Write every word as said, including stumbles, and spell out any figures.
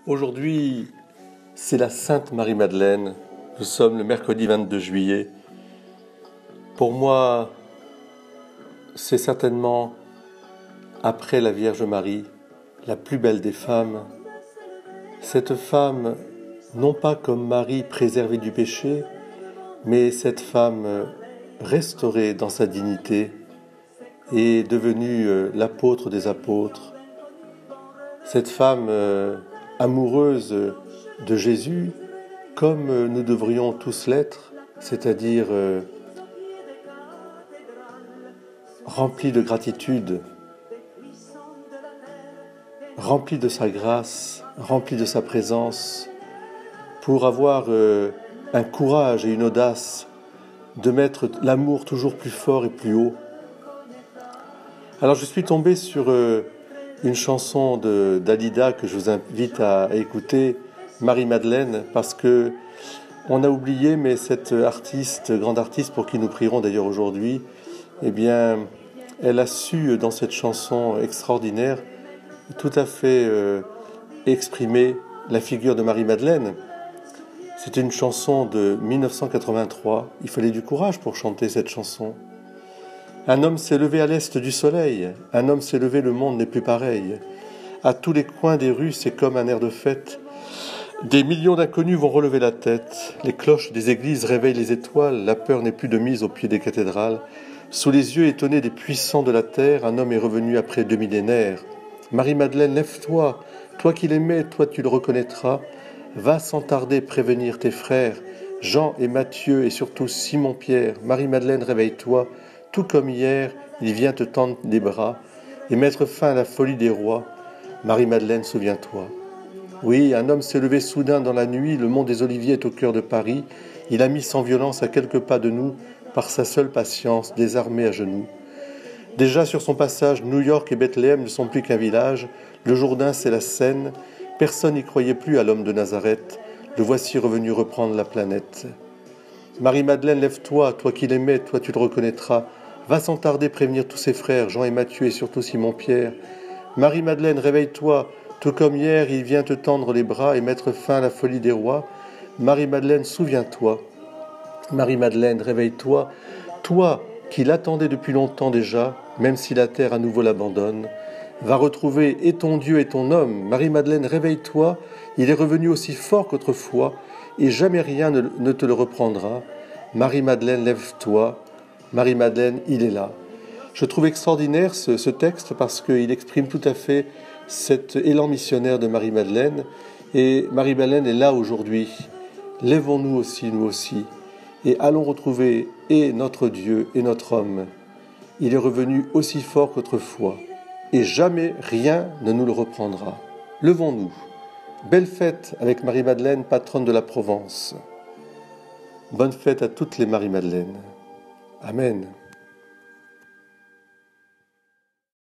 Aujourd'hui, c'est la Sainte Marie-Madeleine. Nous sommes le mercredi vingt-deux juillet. Pour moi, c'est certainement, après la Vierge Marie, la plus belle des femmes. Cette femme, non pas comme Marie préservée du péché, mais cette femme restaurée dans sa dignité et devenue l'apôtre des apôtres. Cette femme euh, amoureuse de Jésus, comme nous devrions tous l'être, c'est-à-dire euh, remplie de gratitude, remplie de sa grâce, remplie de sa présence, pour avoir euh, un courage et une audace de mettre l'amour toujours plus fort et plus haut. Alors je suis tombé sur euh, une chanson de Dalida que je vous invite à écouter, Marie-Madeleine, parce que on a oublié, mais cette artiste, grande artiste pour qui nous prierons d'ailleurs aujourd'hui, eh bien, elle a su dans cette chanson extraordinaire tout à fait euh, exprimer la figure de Marie-Madeleine. C'est une chanson de mille neuf cent quatre-vingt-trois. Il fallait du courage pour chanter cette chanson. Un homme s'est levé à l'est du soleil, un homme s'est levé, le monde n'est plus pareil. À tous les coins des rues, c'est comme un air de fête. Des millions d'inconnus vont relever la tête. Les cloches des églises réveillent les étoiles, la peur n'est plus de mise au pied des cathédrales. Sous les yeux étonnés des puissants de la terre, un homme est revenu après deux millénaires. Marie-Madeleine, lève-toi, toi qui l'aimais, toi tu le reconnaîtras. Va sans tarder prévenir tes frères, Jean et Matthieu et surtout Simon-Pierre. Marie-Madeleine, réveille-toi. Tout comme hier, il vient te tendre les bras et mettre fin à la folie des rois. Marie-Madeleine, souviens-toi. Oui, un homme s'est levé soudain dans la nuit, le mont des Oliviers est au cœur de Paris. Il a mis sans violence à quelques pas de nous, par sa seule patience, désarmé à genoux. Déjà sur son passage, New York et Bethléem ne sont plus qu'un village. Le Jourdain, c'est la Seine. Personne n'y croyait plus à l'homme de Nazareth. Le voici revenu reprendre la planète. Marie-Madeleine, lève-toi, toi qui l'aimais, toi tu le reconnaîtras. Va sans tarder prévenir tous ses frères, Jean et Matthieu et surtout Simon-Pierre. Marie-Madeleine, réveille-toi, tout comme hier, il vient te tendre les bras et mettre fin à la folie des rois. Marie-Madeleine, souviens-toi. Marie-Madeleine, réveille-toi, toi qui l'attendais depuis longtemps déjà, même si la terre à nouveau l'abandonne. Va retrouver et ton Dieu et ton homme. Marie-Madeleine, réveille-toi, il est revenu aussi fort qu'autrefois, et jamais rien ne, ne te le reprendra. Marie-Madeleine, lève-toi. Marie-Madeleine, il est là. Je trouve extraordinaire ce, ce texte parce qu'il exprime tout à fait cet élan missionnaire de Marie-Madeleine. Et Marie-Madeleine est là aujourd'hui. Lèvons-nous aussi, nous aussi, et allons retrouver et notre Dieu et notre homme. Il est revenu aussi fort qu'autrefois, et jamais rien ne nous le reprendra. Levons-nous. Belle fête avec Marie-Madeleine, patronne de la Provence. Bonne fête à toutes les Marie-Madeleine. Amen.